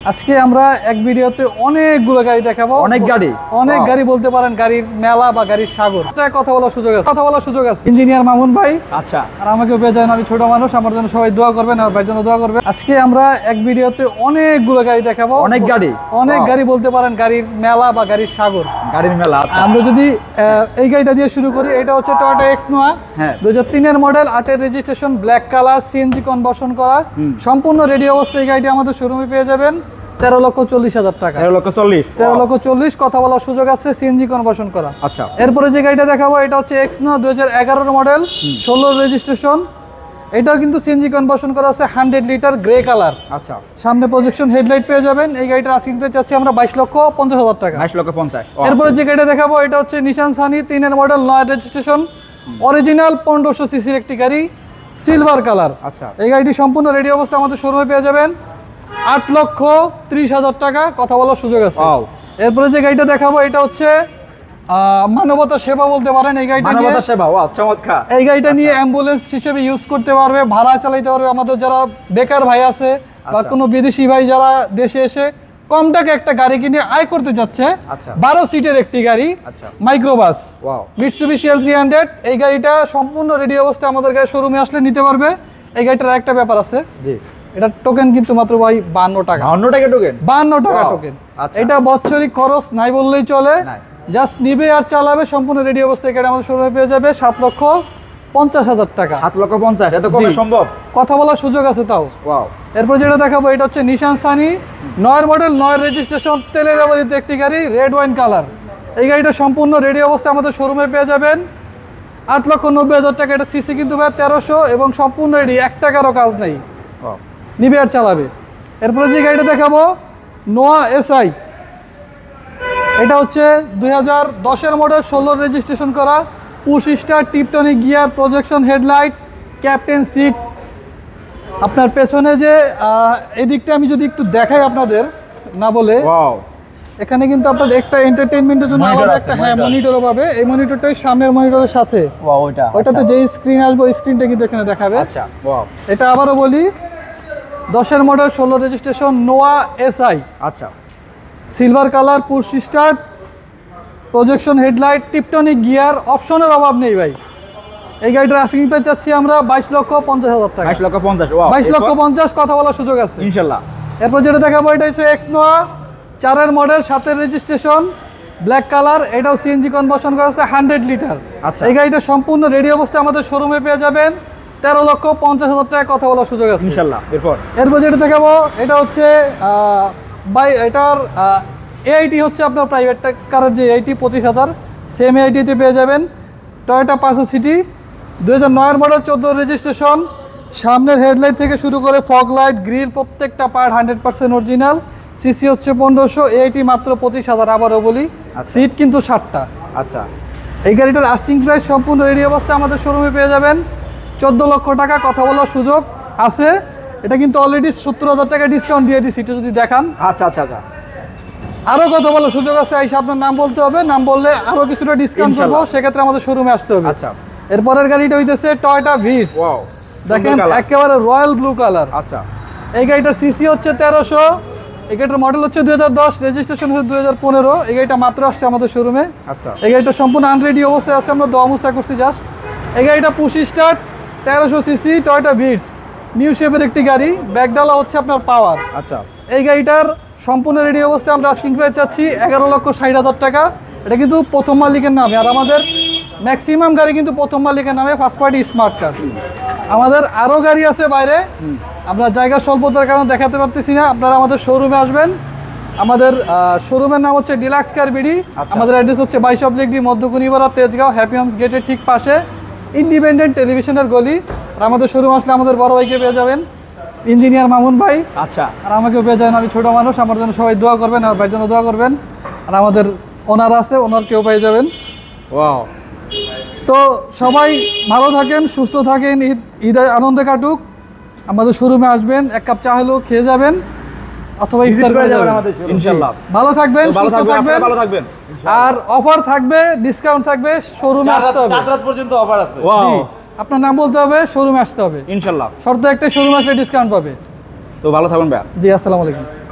আজকে আমরা এক ভিডিওতে অনেকগুলো গাড়ি দেখাবো। অনেক গাড়ি বলতে পারেন, গাড়ির মেলা বা গাড়ির সাগর। কথা বলার সুযোগ আছে ইঞ্জিনিয়ার মামুন ভাই। আচ্ছা, আর আমাকে বেজান, আমি ছোট মানুষ, আমার জন্য সবাই দোয়া করবেন, আমার ভাইয়ের জন্য দোয়া করবেন। আজকে আমরা এক ভিডিওতে অনেকগুলো গাড়ি দেখাবো। অনেক গাড়ি বলতে পারেন, গাড়ির মেলা বা গাড়ির সাগর, গাড়ির মেলা। আমরা যদি এই গাড়িটা দিয়ে শুরু করি, এটা হচ্ছে টয়োটা এক্স নোয়া 2003 এর মডেল, 8 এর registration, black colour, CNG conversion করা, সম্পূর্ণ রেডি অবস্থায় এই গাড়িটি আমাদের শোরুমে পেয়ে যাবেন 13,40,000 টাকা। 13,40,000 কথা বলার সুযোগ আছে, সিএনজি কনভার্সন করা। আচ্ছা, এরপরে যে গাড়িটা দেখাবো, এটা হচ্ছে এক্স নোয়া 2011 এর মডেল, 16 রেজিস্ট্রেশন। এটাও কিন্তু সিএনজি কনভার্সন করা আছে, 100 লিটার, গ্রে কালার। আচ্ছা, সামনে প্রজেকশন হেডলাইট পেয়ে যাবেন। এই গাড়িটার আস্কিং প্রাইস চাচ্ছি আমরা 22,50,000 টাকা। 22,50,000। এরপরে যে গাড়িটা দেখাবো, এটা হচ্ছে নিশান সানি 3 এর মডেল, 9 রেজিস্ট্রেশন, অরিজিনাল 1500 সিসির একটি গাড়ি, সিলভার কালার। আচ্ছা, এই গাড়িটি সম্পূর্ণ রেডি অবস্থা আমাদের শোরুমে পেয়ে যাবেন 8,30,000 টাকা। কথা বলার সুযোগ আছে। এরপরে যে গাড়িটা দেখাবো, এটা হচ্ছে মানবতা সেবা বলতে পারেন। এই গাড়িটা এই গাড়িটা নিয়ে অ্যাম্বুলেন্স হিসেবে ইউজ করতে পারবে, ভাড়া চালাইতে পারবে। আমাদের যারা বেকার ভাই আছে বা কোনো বিদেশি ভাই যারা দেশে এসে কম টাকা একটা গাড়ি কিনে আয় করতে যাচ্ছে, 12 সিটের একটি গাড়ি, মাইক্রোবাস, মিৎসুবিশি L300। এই গাড়িটা সম্পূর্ণ রেডি অবস্থায় আমাদের গাড়ি শোরুমে আসলে নিতে পারবে। এই গাড়িটার একটা ব্যাপার আছে, এটা টোকেন কিন্তু মাত্র ভাই 52 টাকা। 52 টাকা টোকেন। এটা বাৎসরিক খরচ নাই বললেই চলে, জাস্ট নিবে আর চালাবে। সম্পূর্ণ রেডি অবস্থায় গাড়ি আমাদের শোরুমে পেয়ে যাবে 7,50,000 টাকা। 7,50,000 এত কমে সম্ভব? কথা বলার সুযোগ আছে তাও। এরপর যেটা দেখাবো, এটা হচ্ছে নিশান সানি 9 মডেল, 9 রেজিস্ট্রেশন, তেলে ব্যবহৃত একটি গাড়ি, রেড ওয়াইন কালার। এই গাড়িটা সম্পূর্ণ রেডি অবস্থায় আমাদের শোরুমে পেয়ে যাবেন 8,90,000 টাকা। এটা সিসি কিন্তু ভাই 1300 এবং সম্পূর্ণ রেডি, 1 টাকারও কাজ নেই, নিবে আর চালাবে। এরপরে যে গাড়িটা দেখাবো, নোয়া এসআই। এটা হচ্ছে 2010 এর মডেল, 16 রেজিস্ট্রেশন করা, push start, tiptronic gear, projection headlight, captain seat. আপনার পেছনে যে এদিকটা আমি যদি একটু দেখাই আপনাদের না বলে, এখানে কিন্তু আপনার একটা এন্টারটেইনমেন্টের জন্য আলাদা একটা মনিটরও পাবে। এই মনিটরটাই সামনের মনিটরের সাথে, ওইটাতে যেই স্ক্রিন আসবে ওই স্ক্রিনটা কিন্তু এখানে দেখাবে। এটা আবারও বলি, 10 এর মডেল, 16 রেজিস্ট্রেশন, নোয়া এসআই। আচ্ছা, silver colour, push start, projection headlight, tiptronic gear, অপশনের অভাব নেই ভাই। এই গাড়িটার আস্কিং প্রাইস চাচ্ছি আমরা 22,50,000 টাকা। 22,50,000 কথা বলার সুযোগ আছে ইনশাআল্লাহ। এরপর যেটা দেখাবো, এটা হচ্ছে এক্স নোয়া 4 এর মডেল, 7 এর রেজিস্ট্রেশন, ব্ল্যাক কালার। এটাও সিএনজি কনভার্সন করা আছে, 100 লিটার। এই গাড়িটা সম্পূর্ণ রেডি অবস্থায় আমাদের শোরুমে পেয়ে যাবেন 13,50,000 টাকা। কথা বলার সুযোগ আছে ইনশাআল্লাহ। এরপর যেটা দেখাবো, এটা হচ্ছে এটার এআইটি হচ্ছে আপনার প্রাইভেট কারের যে এআইটি 25,000, সেম এআইটিতে পেয়ে যাবেন। টয়োটা পাসো সিটি 2009 এর মডেল, 14 রেজিস্ট্রেশন, সামনের হেডলাইট থেকে শুরু করে ফগ লাইট, গ্রিল, প্রত্যেকটা পার্ট 100% অরিজিনাল। সিসি হচ্ছে 1500, এআইটি মাত্র 25,000। আবারও বলি, সিট কিন্তু 60টা। আচ্ছা, এই গাড়িটার আস্কিং প্রাইস সম্পূর্ণ রেডি অবস্থায় আমাদের শোরুমে পেয়ে যাবেন 14 লক্ষ টাকা। কথা বলার সুযোগ আছে। এটা কিন্তু অলরেডি 70,000 টাকা ডিসকাউন্ট দিয়ে দিচ্ছি, এটা যদি দেখান। আচ্ছা, আরো কথা বলার সুযোগ আছে। এই আপনার নাম বলতে হবে, নাম বললে আরো কিছুটা ডিসকাউন্ট করবো, সেক্ষেত্রে আমাদের শোরুমে আসতে হবে। আচ্ছা, এরপরের গাড়িটা হইতেছে টয়োটা ভিটস। দেখেন একেবারে রয়্যাল ব্লু কালার। আচ্ছা, এই গাড়িটার সিসি হচ্ছে 1300, এই গাড়িটার মডেল হচ্ছে 2010, রেজিস্ট্রেশন হচ্ছে 2015। এই গাড়িটা মাত্র আসছে আমাদের শোরুমে। আচ্ছা, এই গাড়িটা সম্পূর্ণ আনরেডি অবস্থায় আছে, আমরা দোয়া মুছা করছি জাস্ট। এই গাড়িটা push start, 1300 CC, Toyota Vitz, new শেপের একটি গাড়ি, ব্যাকডালা হচ্ছে আপনার পাওয়ার। আচ্ছা, এই গাড়িটার সম্পূর্ণ রেডি অবস্থায় আমরা আস্কিং প্রাইস চাচ্ছি 11,60,000 টাকা। এটা কিন্তু প্রথম মালিকের নামে, আর আমাদের ম্যাক্সিমাম গাড়ি কিন্তু প্রথম মালিকের নামে, ফার্স্ট পার্টি স্মার্ট কার। আমাদের আরও গাড়ি আছে বাইরে, আমরা জায়গা স্বল্পতার কারণে দেখাতে পারতেছি না। আপনারা আমাদের শোরুমে আসবেন। আমাদের শোরুমের নাম হচ্ছে ডিলাক্স কার বিডি। আমাদের অ্যাড্রেস হচ্ছে 22 মধ্যকুনিপাড়া, তেজগাঁও, হ্যাপি হোমস গেটের ঠিক পাশে, ইন্ডিপেন্ডেন্ট টেলিভিশনের গলি। আর আমাদের শোরুম আসলে আমাদের বড় ভাইকে পেয়ে যাবেন, ইঞ্জিনিয়ার মামুন ভাই। আচ্ছা, আর আমাকেও পেয়ে যাবেন, আমি ছোট মানুষ, আমার জন্য সবাই দোয়া করবেন, আমার ভাইয়ের জন্য দোয়া করবেন। আর আমাদের ওনার আছে, ওনারকেও পেয়ে যাবেন। তো সবাই ভালো থাকেন, সুস্থ থাকেন, ঈদ আনন্দে কাটুক। আমাদের শোরুমে আসবেন, এক কাপ চা হলেও খেয়ে যাবেন, অথবা ইফতার করে যাবেন ইনশাআল্লাহ। ভালো থাকবেন, সুস্থ থাকবেন, আর অফার থাকবে, ডিসকাউন্ট থাকবে। শোরুমে আসতে হবে, রাত পর্যন্ত অফার আছে। আপনার নাম বলতে হবে, শোরুমে আসতে হবে ইনশাআল্লাহ। শর্ত একটা, শোরুমে আসলে ডিসকাউন্ট পাবে। তো ভালো থাকবেন ভাই। জি, আসসালামু আলাইকুম।